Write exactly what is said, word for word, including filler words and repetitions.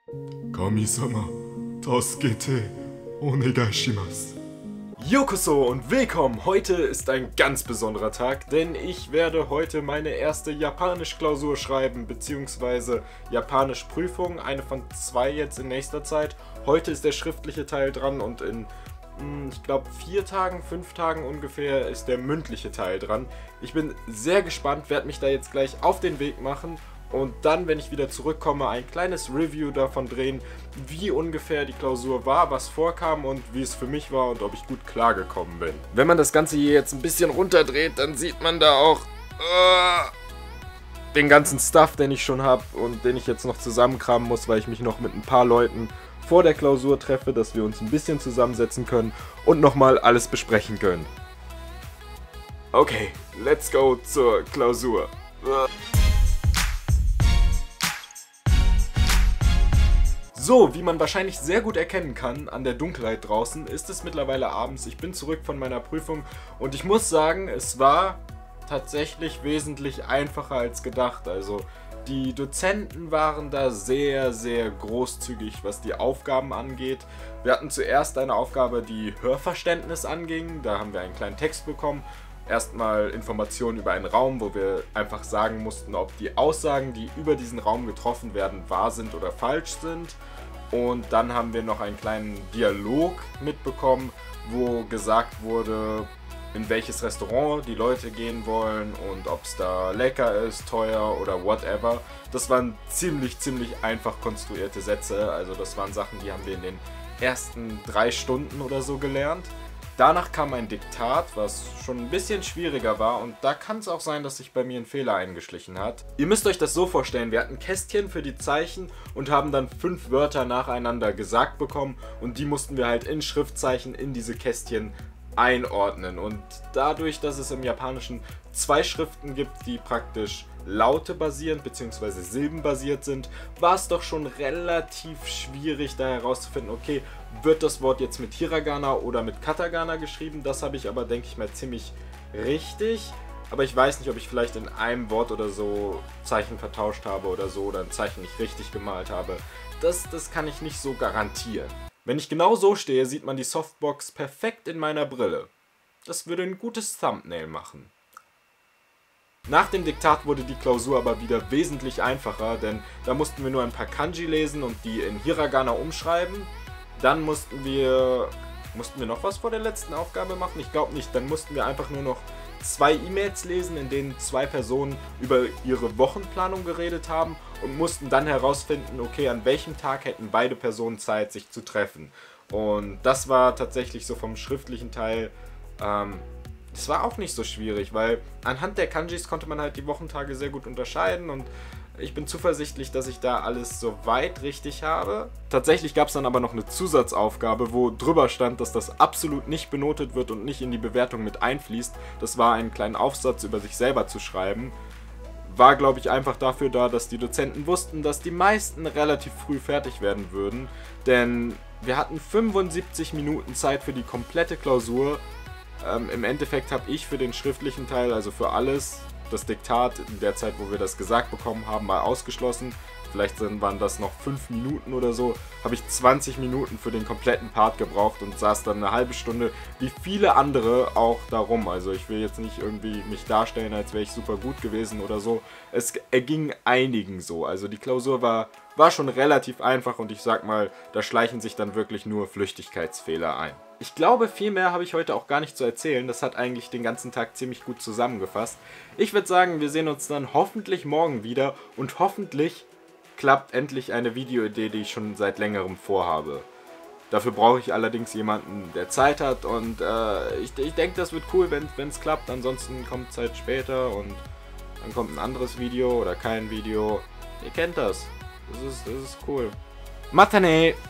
Kami-sama, tasukete, onegaishimasu. Yokoso und willkommen! Heute ist ein ganz besonderer Tag, denn ich werde heute meine erste Japanisch-Klausur schreiben, beziehungsweise Japanisch-Prüfung, eine von zwei jetzt in nächster Zeit. Heute ist der schriftliche Teil dran und in, ich glaube, vier Tagen, fünf Tagen ungefähr ist der mündliche Teil dran. Ich bin sehr gespannt, werde mich da jetzt gleich auf den Weg machen und dann, wenn ich wieder zurückkomme, ein kleines Review davon drehen, wie ungefähr die Klausur war, was vorkam und wie es für mich war und ob ich gut klargekommen bin. Wenn man das Ganze hier jetzt ein bisschen runterdreht, dann sieht man da auch uh, den ganzen Stuff, den ich schon habe und den ich jetzt noch zusammenkramen muss, weil ich mich noch mit ein paar Leuten vor der Klausur treffe, dass wir uns ein bisschen zusammensetzen können und nochmal alles besprechen können. Okay, let's go zur Klausur. Uh. So, wie man wahrscheinlich sehr gut erkennen kann an der Dunkelheit draußen, ist es mittlerweile abends. Ich bin zurück von meiner Prüfung und ich muss sagen, es war tatsächlich wesentlich einfacher als gedacht. Also die Dozenten waren da sehr, sehr großzügig, was die Aufgaben angeht. Wir hatten zuerst eine Aufgabe, die Hörverständnis anging. Da haben wir einen kleinen Text bekommen. Erstmal Informationen über einen Raum, wo wir einfach sagen mussten, ob die Aussagen, die über diesen Raum getroffen werden, wahr sind oder falsch sind. Und dann haben wir noch einen kleinen Dialog mitbekommen, wo gesagt wurde, in welches Restaurant die Leute gehen wollen und ob es da lecker ist, teuer oder whatever. Das waren ziemlich, ziemlich einfach konstruierte Sätze. Also das waren Sachen, die haben wir in den ersten drei Stunden oder so gelernt. Danach kam ein Diktat, was schon ein bisschen schwieriger war und da kann es auch sein, dass sich bei mir ein Fehler eingeschlichen hat. Ihr müsst euch das so vorstellen, wir hatten Kästchen für die Zeichen und haben dann fünf Wörter nacheinander gesagt bekommen und die mussten wir halt in Schriftzeichen in diese Kästchen einordnen. Und dadurch, dass es im Japanischen zwei Schriften gibt, die praktisch Laute basierend bzw. silbenbasiert sind, war es doch schon relativ schwierig da herauszufinden, okay, wird das Wort jetzt mit Hiragana oder mit Katakana geschrieben? Das habe ich aber, denke ich mal, ziemlich richtig. Aber ich weiß nicht, ob ich vielleicht in einem Wort oder so Zeichen vertauscht habe oder so oder ein Zeichen nicht richtig gemalt habe. Das, das kann ich nicht so garantieren. Wenn ich genau so stehe, sieht man die Softbox perfekt in meiner Brille. Das würde ein gutes Thumbnail machen. Nach dem Diktat wurde die Klausur aber wieder wesentlich einfacher, denn da mussten wir nur ein paar Kanji lesen und die in Hiragana umschreiben. Dann mussten wir... Mussten wir noch was vor der letzten Aufgabe machen? Ich glaube nicht. Dann mussten wir einfach nur noch zwei E-Mails lesen, in denen zwei Personen über ihre Wochenplanung geredet haben und mussten dann herausfinden, okay, an welchem Tag hätten beide Personen Zeit, sich zu treffen. Und das war tatsächlich so vom schriftlichen Teil... Ähm, Das war auch nicht so schwierig, weil anhand der Kanjis konnte man halt die Wochentage sehr gut unterscheiden und ich bin zuversichtlich, dass ich da alles soweit richtig habe. Tatsächlich gab es dann aber noch eine Zusatzaufgabe, wo drüber stand, dass das absolut nicht benotet wird und nicht in die Bewertung mit einfließt. Das war einen kleinen Aufsatz über sich selber zu schreiben. War, glaube ich, einfach dafür da, dass die Dozenten wussten, dass die meisten relativ früh fertig werden würden. Denn wir hatten fünfundsiebzig Minuten Zeit für die komplette Klausur. Ähm, Im Endeffekt habe ich für den schriftlichen Teil, also für alles, das Diktat in der Zeit, wo wir das gesagt bekommen haben, mal ausgeschlossen. Vielleicht waren das noch fünf Minuten oder so, habe ich zwanzig Minuten für den kompletten Part gebraucht und saß dann eine halbe Stunde, wie viele andere, auch darum. Also ich will jetzt nicht irgendwie mich darstellen, als wäre ich super gut gewesen oder so. Es erging einigen so. Also die Klausur war, war schon relativ einfach und ich sag mal, da schleichen sich dann wirklich nur Flüchtigkeitsfehler ein. Ich glaube, viel mehr habe ich heute auch gar nicht zu erzählen. Das hat eigentlich den ganzen Tag ziemlich gut zusammengefasst. Ich würde sagen, wir sehen uns dann hoffentlich morgen wieder und hoffentlich klappt endlich eine Videoidee, die ich schon seit längerem vorhabe. Dafür brauche ich allerdings jemanden, der Zeit hat und äh, ich, ich denke, das wird cool, wenn es klappt. Ansonsten kommt es halt später und dann kommt ein anderes Video oder kein Video. Ihr kennt das. Das ist, das ist cool. Matane!